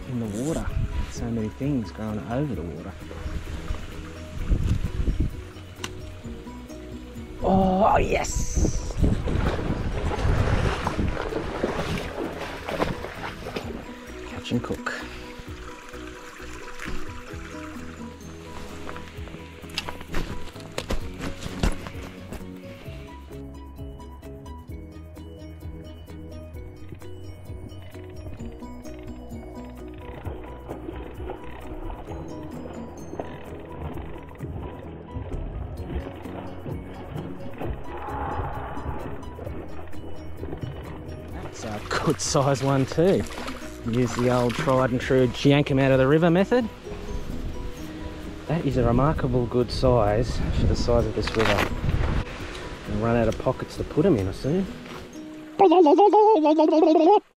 in the water. So many things growing over the water. Oh, yes! Catch and cook. That's a good size one too. Use the old tried and true yank 'em out of the river method. That is a remarkable good size for the size of this river. I'll run out of pockets to put them in, I see.